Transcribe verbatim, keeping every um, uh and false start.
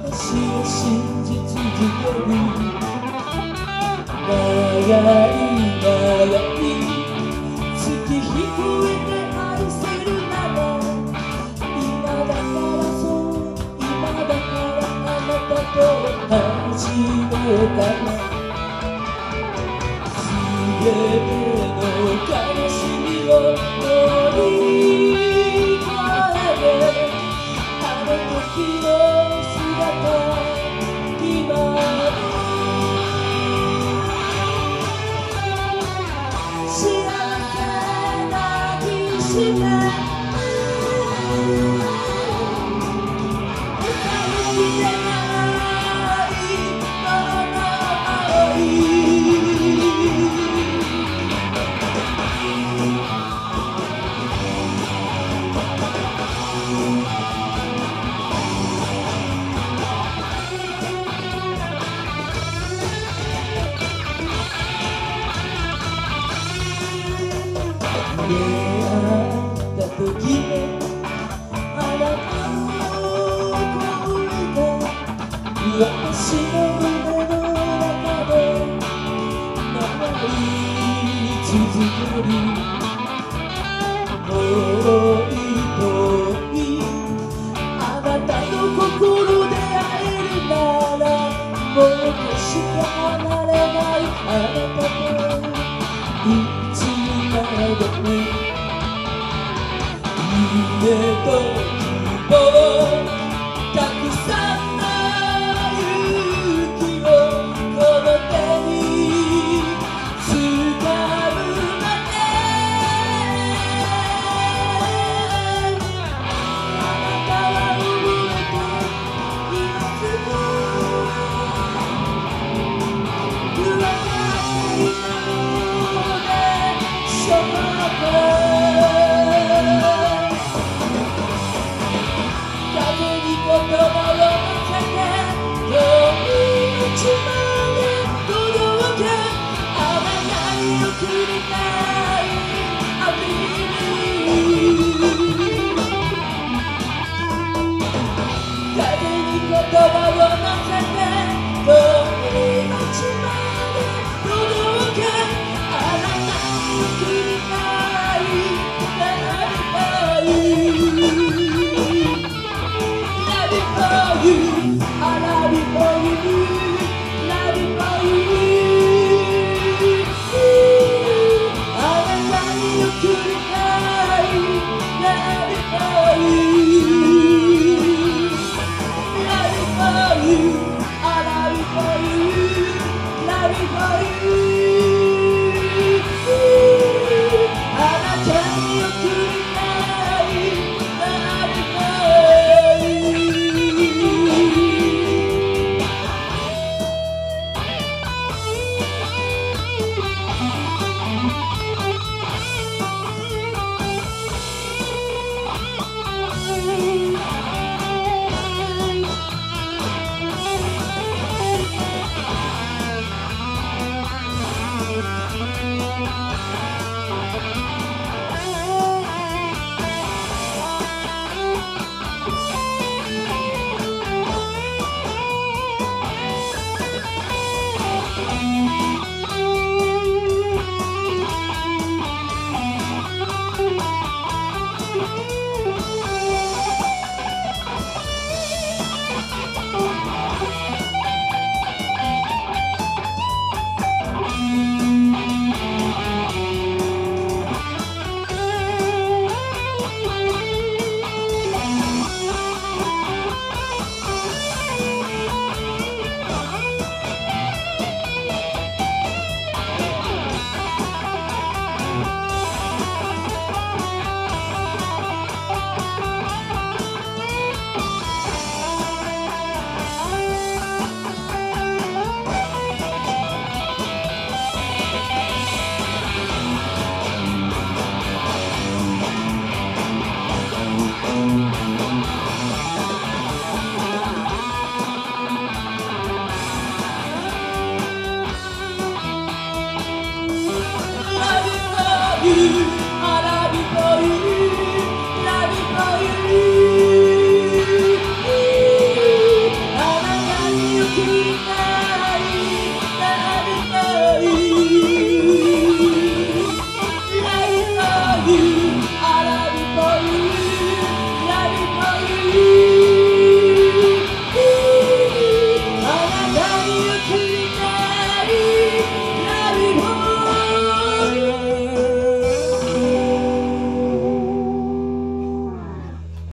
私を信じ続ける長い長い月日増えて愛せるなら今だからそう今だからあなたと始めたら全ての悲しみを乗り越えあの時の姿今も幸せなきしめ出会った時のあなたの声が私の胸の中で流れ続ける遠い遠いあなたの心で会えるならもう決して離れないあなたといつまでも夢と希望たくさんの勇気をこの手に掴むまであなたは動いていますか不安がっていたのでしょうか言葉を乗せて遠い街まで届けあなたに送りたいアピール風に言葉を乗せて遠い街まで届けあなたに送りたいなりたいI love you for you, love you for you. あなたに送りたい love you for you, love you for you. I love you for you, love you for you. あなたに送りたい love you for you.「